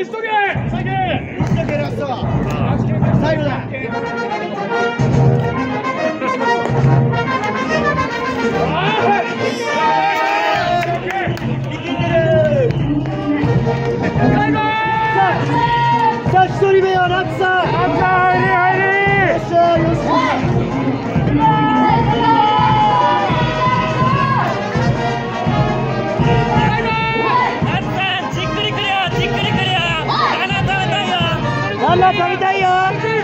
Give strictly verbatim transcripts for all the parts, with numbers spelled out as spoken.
しとけ。最後ラスト最後だ。さあ、一人目はナツさん。ナツさん、入り入り。よっしゃ、よっしゃ。 ナツさん、じっくりくるよ、じっくりくるよ。花食べたいよ。 花食べたいよ。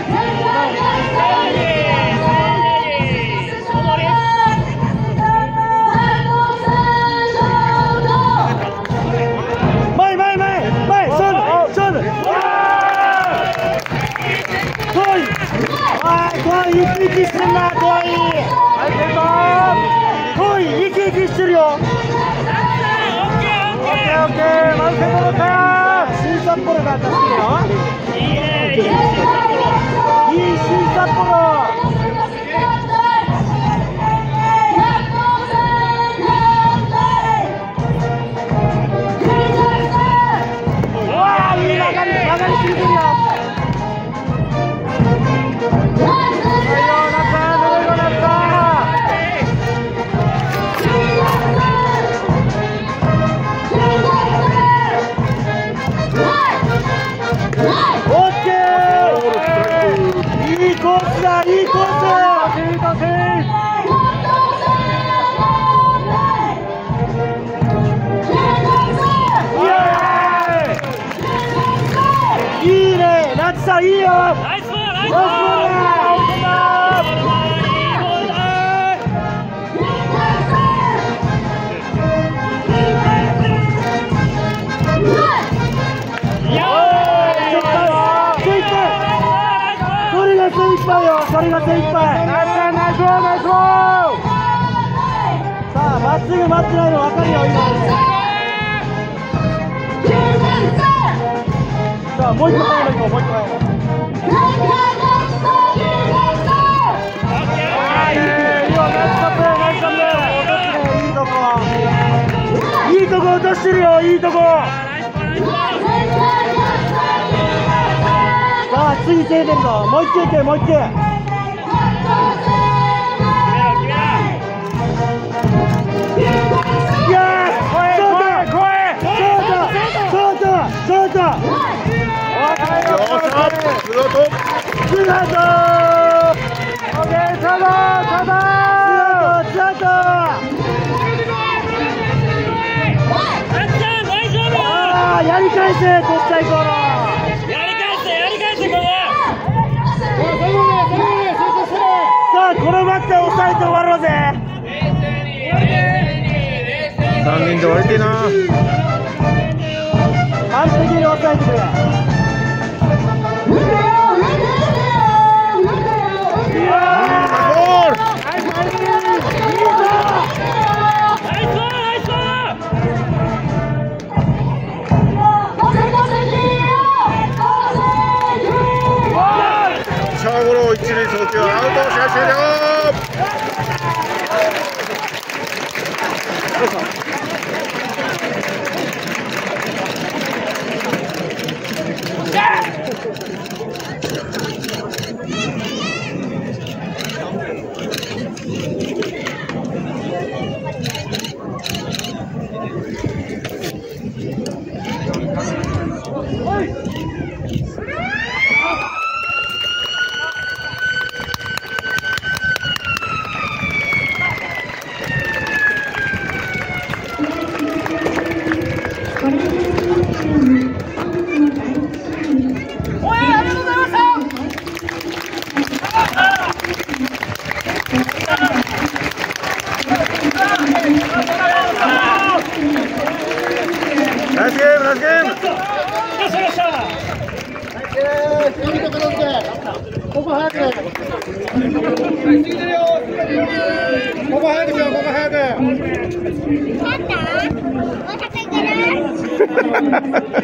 前前前前、勝負勝負。来い。あー、来い、生き生きしてんな、来い。はい、来い、生き生きしてるよ。オッケーオッケー、満点戻ったよ。新札幌が出してるよ。 いいね、いいね。 いい新札幌。うわー、いい曲がり、曲がりすぎてるよ。いいコースだ、いいコース。いいね、ナツさんいいよ。 ナイスボール、ナイスボール。それが精一杯よ、それが精一杯。ナイスナイスボール、ナイスボール。 さあ、まっすぐ待ってないの分かるよ、今。さあ、もう一個入ろう、もう一個入ろう。ああ、いいよ、ナイスカップ、ナイスカップ。いいとこ、いいとこ落としてるよ、いいとこ。さあ、次手出るぞ、もう一球いけ、もう一球。いやー、ショート、ショート、ショート、ショート。ツーアウト。ツーアウト。オッケー、ツーアウト、ツーアウト。ツーアウト。ああ、やり返せ、とっちゃいころ。 やり返せ、やり返せ、これ。 さあ、このバッター抑えて終わろうぜ。 さんにんで終わりてえな。 完璧に抑えてくれ。 シャーゴロ一塁送球アウト、試合終了。ナイスゲーム、ナイスゲーム。 ここ早く。 ここ早くしよう、ここ早く。 勝った？もう高いから。